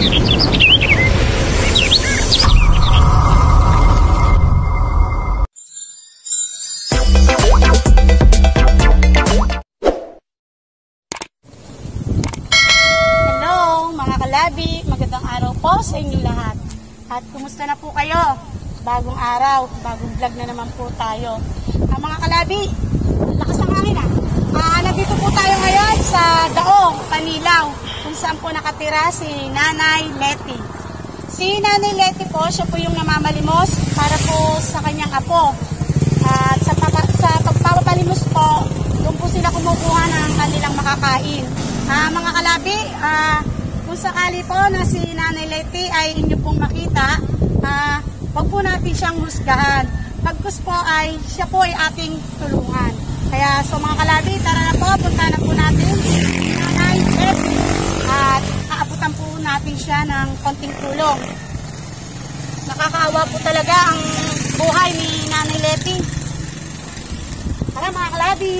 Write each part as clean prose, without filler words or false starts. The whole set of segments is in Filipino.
Magandang araw po sa inyo lahat. At kumusta na po kayo? Bagong araw, bagong vlog na naman po tayo. Mga kalabi, lakas ng hangin nandito po tayo ngayon sa Daong, Panilaw, kung saan po nakatira si Nanay Leti. Si Nanay Leti po, siya po yung namamalimos para po sa kanyang apo. At sa pagpapalimos po, doon po sila kumukuha ng kanilang makakain. Mga kalabi, kung sakali po na si Nanay Leti ay inyo pong makita, wag po natin siyang husgahan. Pagkus po ay siya po ay ating tulungan. Kaya so mga kalabi, tara na po, punta na po natin si Nanay Leti at aabutan po natin siya ng konting tulong. Nakakaawa po talaga ang buhay ni Nanay Leti. Tara mga kalabi.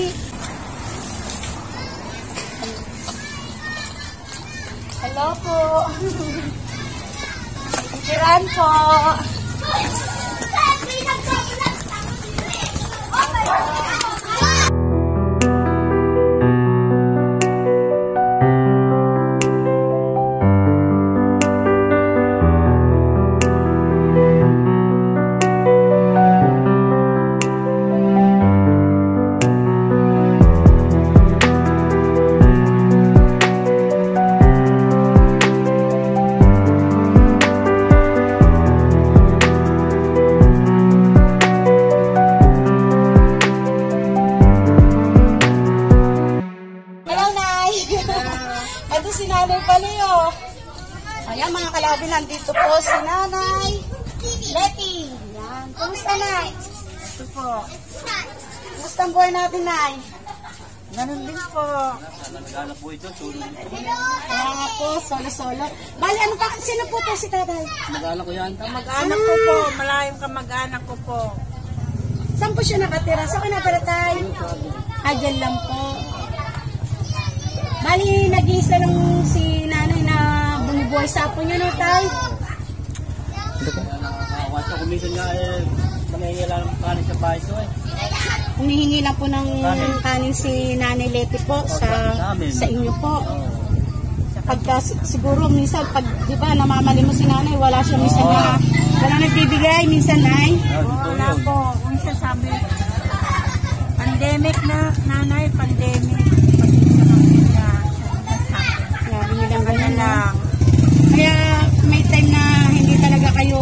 Hello po. Kiran po. Ito si Nanay Paleo. Ayan mga kalabi, nandito po si Nanay Leti. Ayan. Kumusta, Nay? Ito po. Kumusta ang buhay natin, Nay? Ganun din po. Naghanap po ito, tulong. Kaya po, solo-solo. Bali, ano pa? Sino po to si Tatay? Mag-anak ko yan. Kamag-anak ko po. Malayong kamag-anak ko po. Saan po siya nakatira? Saan ka nakatira, Tay? Dyan lang po. Bali, nag-iisa lang si Nanay na bumubuhay sa apo niyo, no, Tay? Nakakawasa ko minsan nga nangyayala ng kanin sa bahay ito Humihingi lang po ng kanin si Nanay Leti po sa inyo po. Pagka siguro minsan, pag di ba namamali mo si Nanay, wala siya minsan na, wala nagbibigay minsan, Nay? Wala po. Kung siya sabi, pandemic na, Nanay, pandemic. Ganyan lang. Kaya may time na hindi talaga kayo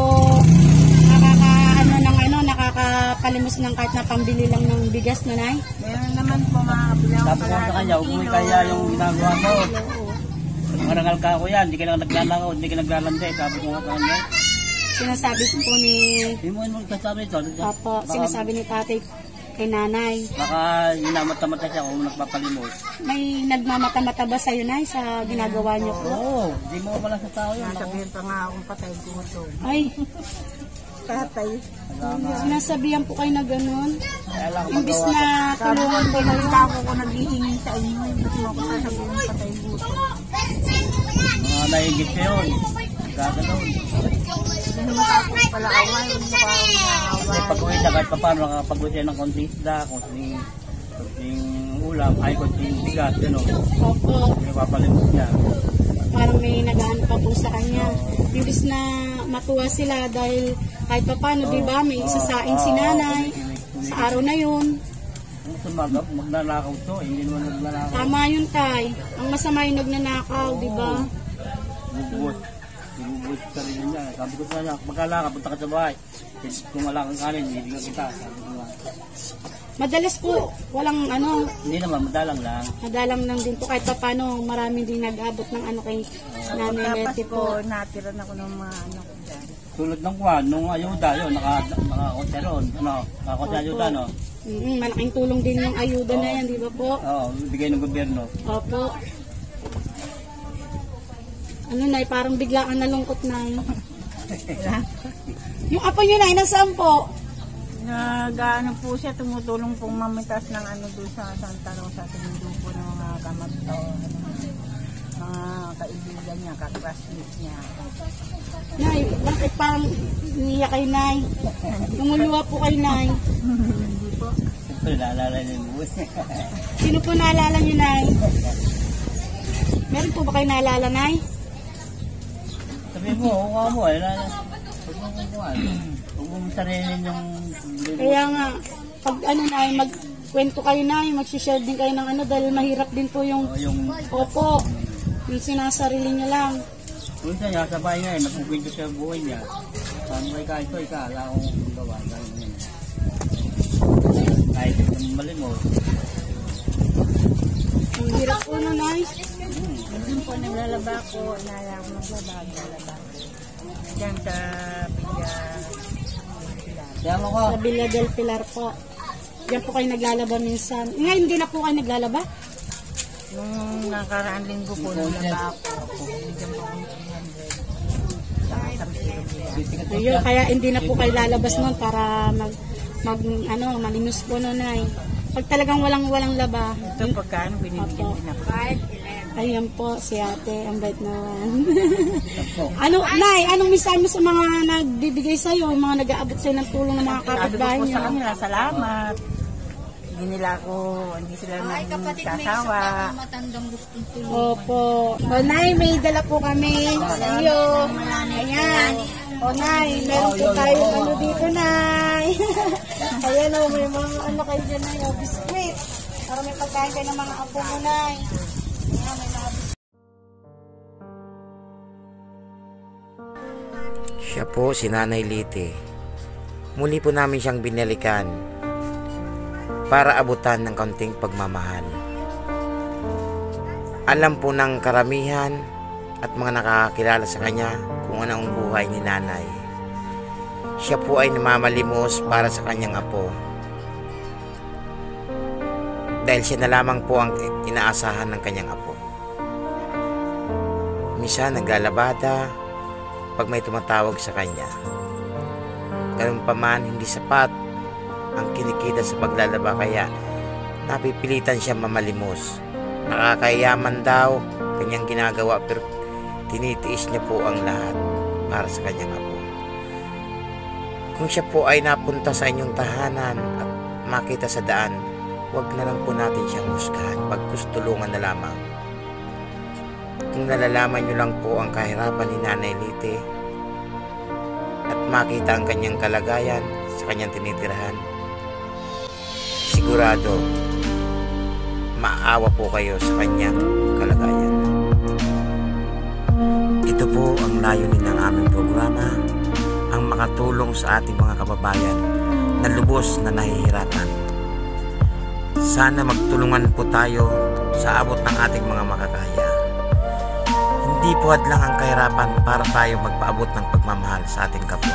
nakakapalimos ng kahit na pambili lang ng bigas, no, Nay? Meron naman po makakabilang Tapos ko sa kanya, huwag mo kaya yung ginagawa mo. Marangal ka ako yan, hindi ka lang naglalako, hindi ka naglalande. Sabi ko nga sa kanya. Sinasabi po ni... Hindi mo sasabi ito. Opo, sinasabi ni Tatay kay Nanay. Baka hinamata-mata siya kung nagpapalimos. May nagmamata-mata ba sa'yo, Nay, sa ginagawa niyo po? Oo, hindi mo wala sa tao yun. Sabihin pa nga akong patay ko ito. Ay, Tatay. sinasabihan po kayo na gano'n. Kaya lang Imbis na tulungan ko na yun. Ako ko naghihingi sa inyo. Ba't mo ako sasabihin patay gusto? mga naigit siya yun. Gagano'n. Hindi naman ako pala away. Pag-uwi siya kahit pa paano nakapag-uwi siya ng konting isda, konting ulam, ay konting bigas, gano'n. Opo, Napapalimos niya. parang may nagaano pa po sa kanya. Imbis na matuwa sila dahil kahit pa paano, di ba, may isasaing si Nanay sa araw na yun. Kung sumagap, magnanakaw to, hindi naman nagnanakaw. Tama yun, Tay. Ang masama yung nagnanakaw, di ba? Bubut ka rin niya. Sabi ko sa kanya, magkala ka, punta ka sa bahay. Kung wala kang kanin, hindi ka kita. Sabi ko nga. Madalas po, walang ano, Hindi naman, madalang lang. madalang lang din po kahit pa paano, marami din nag-abot ng ano kay Nanay Tapos Leti po, po. natira na ko ng mga ano ko dyan. Tulad ng kwan, nung ayuda yun, naka-konti ron. Naka-konti ayuda, no? Malaking tulong din yung ayuda na yan, di ba po? Oo, bigay ng gobyerno. Opo. Ano, Nay, parang biglaan nalungkot na. Yung apo nyo, Nay, nasaan po? Nag-ano po siya, tumutulong pong mamitas ng ano doon sa Santa Rosa, tumundo po ng mga kamat o mga kaibigan niya, ka-classmate niya. Nay, bakit parang niya kay Nay? Lumuluwa po kay Nay. Hindi po. Siyempre, naalala niyo yung buhay. Sino po naalala niyo, Nay? Meron po ba kayo naalala, Nay? Sabi mo, kuha mo, huwag mo kukuha. Huwag mo sarinin yung... Kaya nga, pag ano, Nay, magkwento kayo, Nay, mag-share din kayo ng ano, dahil mahirap din po yung... yung Opo, yung sinasarili niyo lang. minsan niya, sabay nga napukwento siya yung buhay niya. Saan mo ikaw ito, ala akong gawa. Kahit yung malimot. Ang hirap po no, Nay. Doon po naglalaba ko, inaya ko naglalaba. Diyan sa Kaya mo ko. Sa Villa del Pilar po. Diyan po kayo naglalaba minsan. Ngayon, hindi na po kayo naglalaba? Nung nakaraang linggo po, naglalaba ako. Diyan po ako 300. Ayun, kaya hindi na po kayo lalabas noon para malinis po no, Nay. Pag talagang walang laba. Ito pagkaan, binibigyan din ako. Ayan po, si ate, ang bait naman. Nay, anong mensahe mo sa mga nagbibigay sa'yo, mga nag-aabot sa'yo ng tulong ng mga kapitbahay Sabi ko niyo? sa kanila, salamat. Hindi sila nagsasawa. Opo. O, Nay, may dala po kami sa iyo. Ayan. O, Nay, meron po tayo ano dito, Nay. Ayan o, may mga ano kayo dyan, Nay, o, biskuit. Para may pagkain kayo ng mga apo mo, Nay. Ayan, may mga biskuit. Siya po si Nanay Lite. Muli po namin siyang binalikan para abutan ng kaunting pagmamahal. Alam po ng karamihan at mga nakakakilala sa kanya kung ano ang buhay ni Nanay. Siya po ay namamalimos para sa kanyang apo. Dahil siya na lamang po ang inaasahan ng kanyang apo. Minsan naglalabada pag may tumatawag sa kanya. Ganun pa man, hindi sapat ang kinikita sa paglalaba, kaya napipilitan siya mamalimos. Nakakayaman daw kanyang ginagawa, pero tinitiis niya po ang lahat para sa kanyang apo. Kung siya po ay napunta sa inyong tahanan at makita sa daan, huwag na lang po natin siyang husgahan, pagtulungan na lamang. Kung nalalaman niyo lang po ang kahirapan ni Nanay Lite at makita ang kanyang kalagayan sa kanyang tinitirahan, sigurado maawa po kayo sa kanyang kalagayan. Ito po ang layunin ng aming programa, ang makatulong sa ating mga kababayan na lubos na nahihirapan. Sana magtulungan po tayo sa abot ng ating mga makakaya. Hindi po hadlang ang kahirapan para tayo magpaabot ng pagmamahal sa ating kapwa.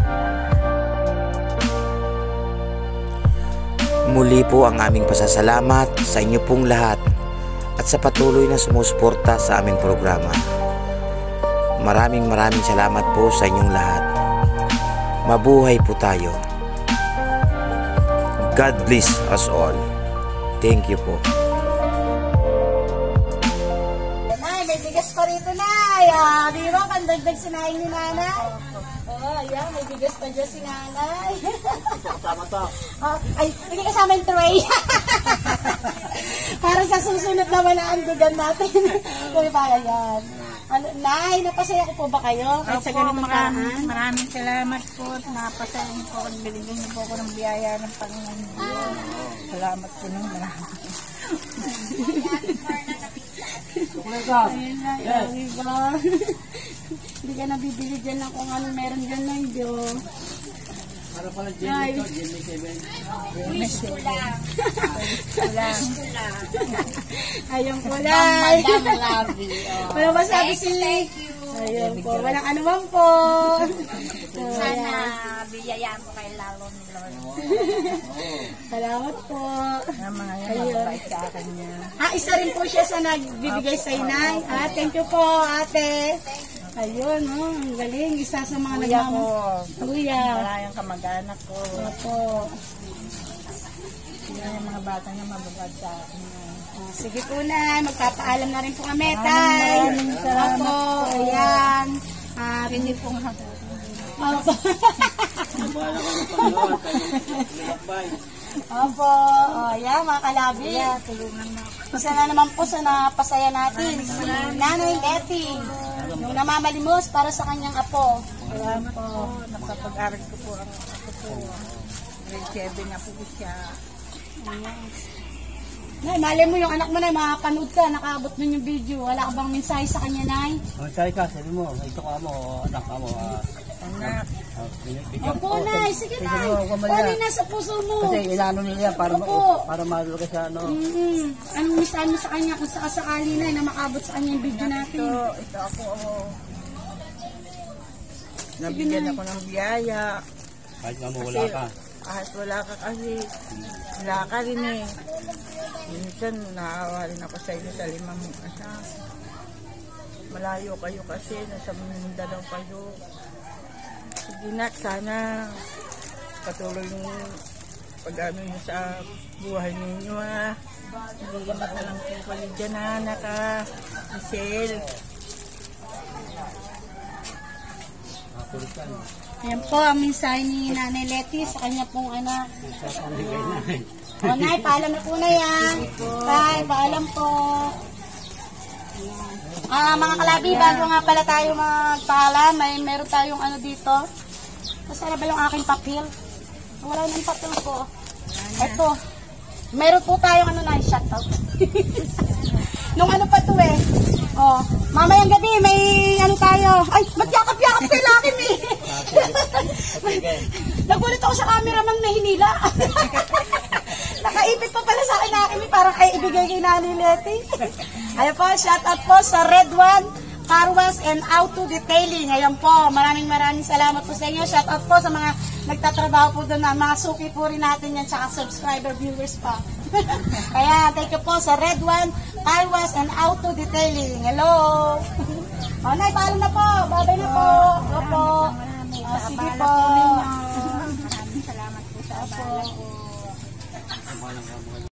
Muli po ang aming pasasalamat sa inyo pong lahat at sa patuloy na sumusuporta sa aming programa. Maraming salamat po sa inyong lahat. Mabuhay po tayo. God bless us all. Thank you po. Nay, may bigas pa rito, Nay. Di ba, pandagdag sinaing ni Nanay? Ayan, may bigas pa dyan si Nanay. Kasama to. Ay, hindi kasama yung tray. Para sa susunod na malaandugan natin. Kung ba yan? Nay, napasaya ko po ba kayo? Kahit sa ganitong paraan? Maraming salamat po. Napasaya niyo po. Binigyan niyo po ako ng biyaya ng Panginoon. Salamat po ng marami. Ayun na, diba? Hindi ka nabibili dyan lang kung ano meron dyan na yun. Para pala Jenny to, Jenny 7. Wish ko lang. Ayun po, Nay. Madam Lavi. Wala ba sabi si... Ayun po, walang anuman po. Sana biyayaan ko kay lalo ni Lord. Salamat po. Ang mga yan, mabait sa akin niya. Isa rin po siya sa nagbibigay sa inay. Thank you po, ate. Ayun, ang galing. Isa sa mga Kuya ko. Kuya. Malayang kamag-anak ko. Opo. Yan yung mga bata niya mababad sa akin. Sige po, Nay. Magpapaalam na rin po kami, Tay. Maraming salamat Opo. Hindi po nga po. Opo. Bahala ka ng Panginoon. Lakbay. Opo. O, yan mga kalabi. Tulungan mo. Isa na naman po sa napasaya natin, si Nanay Letty. Yung namamalimos para sa kanyang apo. Salamat po. Nakapag-aral ko po ang ako po. Grade 7 na po siya. Nay, malay mo yung anak mo na, makapanood ka, nakaabot mo yung video. Wala ka bang mensahe sa kanya, Nay? Sabi ka, sabi mo, ito ka mo, anak ka mo. Anak. Opo, Nay. Sige, Nay. huwag mo Ano yan. yung nasa puso mo? Kasi inaano nila yan Opo. para malulo ka sa ano. Anong mensahe mo sa kanya kung sakasakali, Nay, na makabot sa kanya yung video natin? Ito ako. Nabigyan ako ng biyaya. Kahit nga mo wala ka. Kahit wala ka kasi, wala ka rin eh. Minsan, naawa rin ako sa inyo sa 5 anak. Malayo kayo kasi, nasa Mindanao kayo. Sige na, sana patuloy yung pag-ano nyo sa buhay ninyo ah. Bigyan na lang po kayo dyan ah, naka-Michelle. Ayan po ang mensahe ni Nanay Letty sa kanya pong anak. O, Nay, paalam na po na yan. Tay, paalam po. Mga kalabi, bago nga pala tayo magpaalam, meron tayong ano dito. Masarap ba yung aking papel? Wala nang papel ko. Ito. Meron po tayong ano na, shoutout. Nung ano pa to eh. Oh, mamayang gabi may ano tayo. Ay, magyakap-yakap kay Lakim eh. Nagulat ako sa cameraman na hinila. Nakaipit pa pala sa akin Lakim eh. Parang ay ibigay kay Nanay Letty. Ayan po, shoutout po sa Red One Car Wash and Auto Detailing. Ayan po, maraming salamat po sa inyo. Shoutout po sa mga nagtatrabaho po doon na mga suki po rin natin yan, tsaka subscriber viewers pa. Kaya, thank you po sa Red One Car Wash and Auto Detailing. Hello! O, Nay, paalam na po. Babay na po. Opo. Sige po. Maraming salamat po sa abala po.